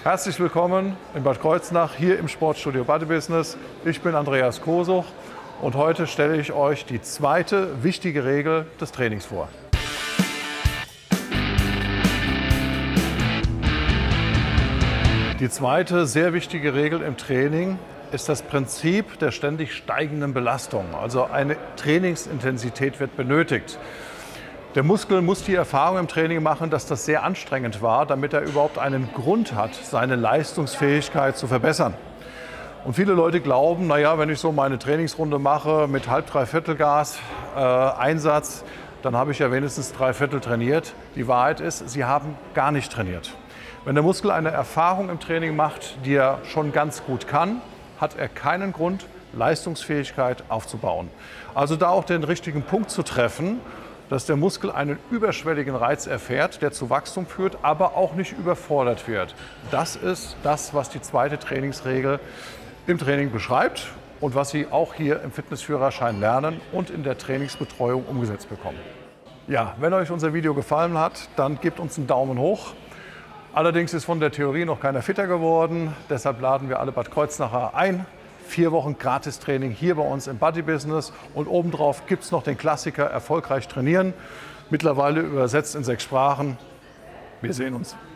Herzlich willkommen in Bad Kreuznach, hier im Sportstudio Bodybusiness. Ich bin Andreas Kosuch und heute stelle ich euch die zweite wichtige Regel des Trainings vor. Die zweite sehr wichtige Regel im Training ist das Prinzip der ständig steigenden Belastung. Also eine Trainingsintensität wird benötigt. Der Muskel muss die Erfahrung im Training machen, dass das sehr anstrengend war, damit er überhaupt einen Grund hat, seine Leistungsfähigkeit zu verbessern. Und viele Leute glauben, naja, wenn ich so meine Trainingsrunde mache mit halb, dreiviertel Gas Einsatz, dann habe ich ja wenigstens dreiviertel trainiert. Die Wahrheit ist, sie haben gar nicht trainiert. Wenn der Muskel eine Erfahrung im Training macht, die er schon ganz gut kann, hat er keinen Grund, Leistungsfähigkeit aufzubauen. Also da auch den richtigen Punkt zu treffen, dass der Muskel einen überschwelligen Reiz erfährt, der zu Wachstum führt, aber auch nicht überfordert wird. Das ist das, was die zweite Trainingsregel im Training beschreibt und was Sie auch hier im Fitnessführerschein lernen und in der Trainingsbetreuung umgesetzt bekommen. Ja, wenn euch unser Video gefallen hat, dann gebt uns einen Daumen hoch. Allerdings ist von der Theorie noch keiner fitter geworden. Deshalb laden wir alle Bad Kreuznacher ein. 4 Wochen Gratis-Training hier bei uns im Bodybusiness. Und obendrauf gibt es noch den Klassiker Erfolgreich trainieren. Mittlerweile übersetzt in 6 Sprachen. Wir sehen uns.